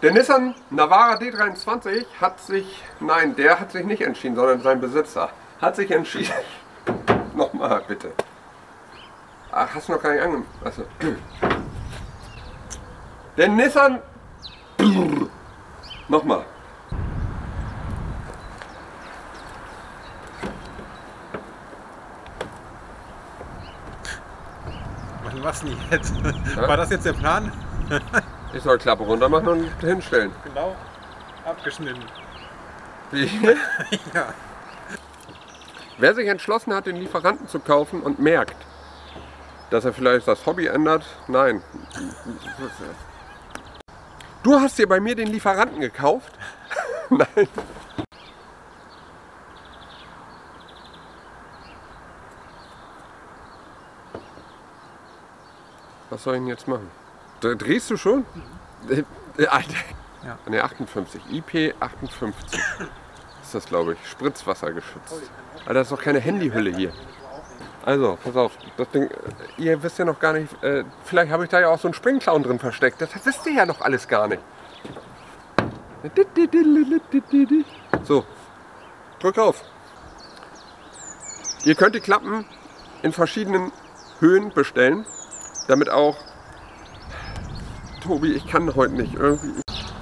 Der Nissan Navara D23 hat sich, nein, der hat sich nicht entschieden, sondern sein Besitzer hat sich entschieden. Nochmal bitte. Ach, hast du noch gar nicht angemacht. Achso. Der Nissan. Nochmal. Was machst du jetzt? Ja? War das jetzt der Plan? Ich soll Klappe runter machen und hinstellen. Genau. Abgeschnitten. Wie? Ja. Wer sich entschlossen hat, den Lieferanten zu kaufen und merkt, dass er vielleicht das Hobby ändert, nein. Du hast dir bei mir den Lieferanten gekauft? Nein. Was soll ich denn jetzt machen? Drehst du schon? Ja. Ne, 58. IP 58. Ist das, glaube ich. Spritzwasser geschützt. Aber das ist doch keine Handyhülle hier. Also, pass auf. Das Ding, ihr wisst ja noch gar nicht, vielleicht habe ich da ja auch so einen Springclown drin versteckt. Das wisst ihr ja noch alles gar nicht. So, drück auf. Ihr könnt die Klappen in verschiedenen Höhen bestellen, damit auch... Tobi, ich kann heute nicht irgendwie...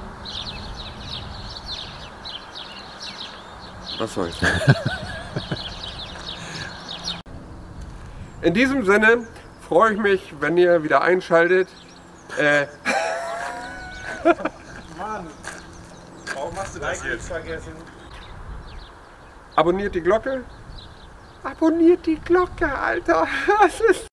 Was soll ich sagen? In diesem Sinne freue ich mich, wenn ihr wieder einschaltet. Mann, warum hast du das jetzt vergessen? Abonniert die Glocke. Abonniert die Glocke, Alter. Das ist...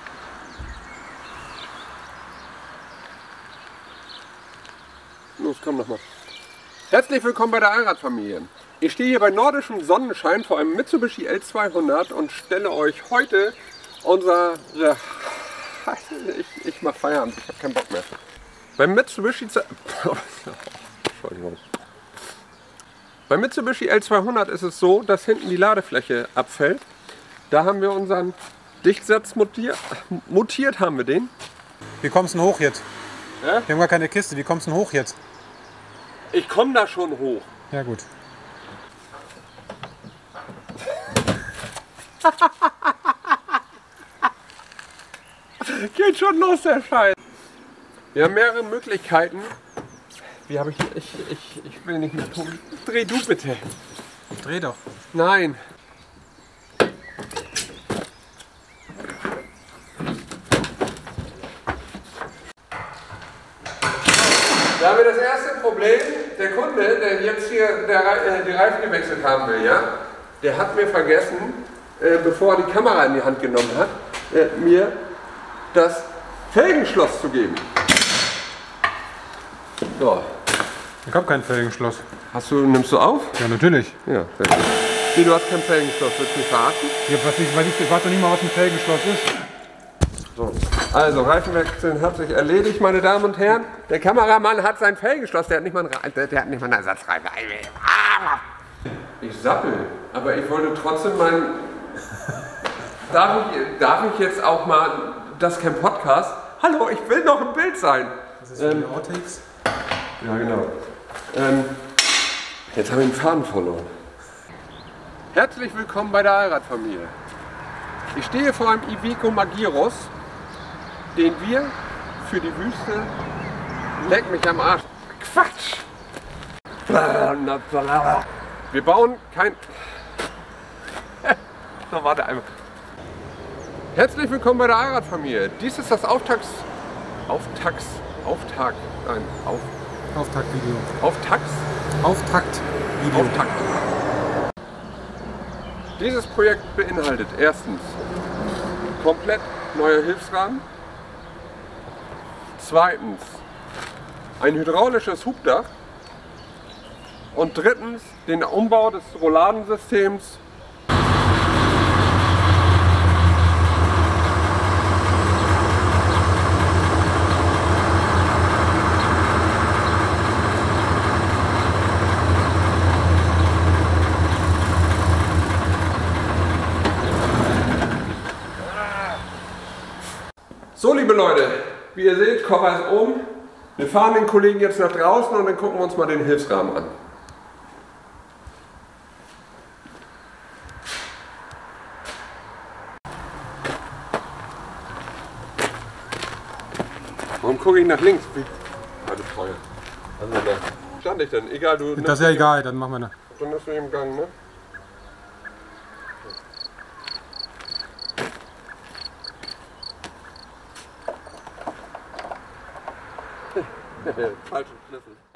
Los, komm nochmal. Herzlich willkommen bei der Allradfamilie. Ich stehe hier bei nordischem Sonnenschein vor einem Mitsubishi L200 und stelle euch heute unsere... Ich mach Feierabend, ich habe keinen Bock mehr. Beim Mitsubishi... Entschuldigung. Beim Mitsubishi L200 ist es so, dass hinten die Ladefläche abfällt. Da haben wir unseren Dichtsatz mutiert haben wir den. Wie kommst du denn hoch jetzt? Ja? Wir haben gar keine Kiste, wie kommst du denn hoch jetzt? Ich komme da schon hoch. Ja gut. Geht schon los, der Scheiß. Wir haben mehrere Möglichkeiten. Wie habe ich... Ich will nicht mehr tun. Dreh du bitte. Dreh doch. Nein. Da haben wir das erste Problem. Der Kunde, der jetzt hier die Reifen gewechselt haben will, ja, der hat mir vergessen, bevor er die Kamera in die Hand genommen hat, mir das Felgenschloss zu geben. So. Ich habe kein Felgenschloss. Nimmst du auf? Ja, natürlich. Ja, sehr gut. Wie, du hast kein Felgenschloss, willst du mich verarschen? Ja, ich weiß doch nicht mal, was ein Felgenschloss ist. So. Also, Reifenwechseln hat sich erledigt, meine Damen und Herren. Der Kameramann hat sein Felgenschloss, der hat nicht mal einen Ersatzreifen. Ich sappel, aber ich wollte trotzdem meinen... Darf ich jetzt auch mal... Das ist kein Podcast. Hallo, ich will noch im Bild sein. Das ist für die Outtakes. Ja, genau. Jetzt habe ich den Faden verloren. Herzlich willkommen bei der Allradfamilie. Ich stehe vor einem Iveco Magirus, den wir für die Wüste... Leck mich am Arsch. Quatsch! Wir bauen kein... So, warte einmal. Herzlich willkommen bei der Allradfamilie. Dies ist das Auftaktvideo. Auftakt. Dieses Projekt beinhaltet erstens komplett neuer Hilfsrahmen, zweitens ein hydraulisches Hubdach und drittens den Umbau des Rouladensystems . So, liebe Leute, wie ihr seht, Koffer ist oben. Wir fahren den Kollegen jetzt nach draußen und dann gucken wir uns mal den Hilfsrahmen an. Warum gucke ich nach links? Alter Feuer. Also da stand ich denn. Egal, du. Das ist ja egal, dann machen wir eine. Dann ist du im Gang, ne? Falscher Schlüssel.